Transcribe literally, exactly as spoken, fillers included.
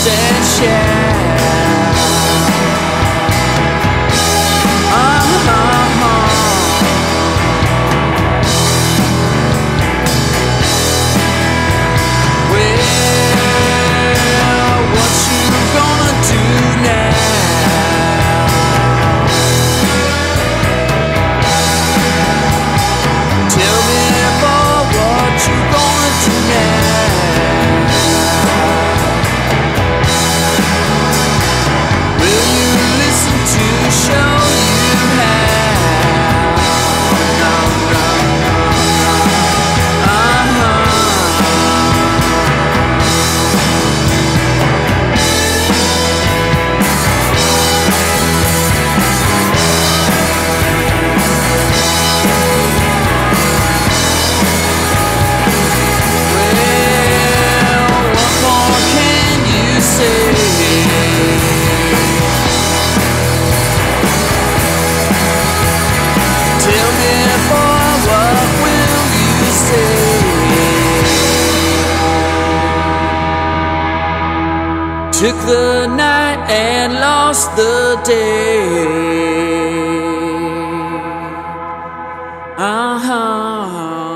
and share. Uh-huh. Well, what you gonna do now? Tell me, boy, what you gonna do now? Will you listen to show you how? No, no, no, no. Uh-huh. Tell me, boy, what will you say? Took the night and lost the day. Uh-huh.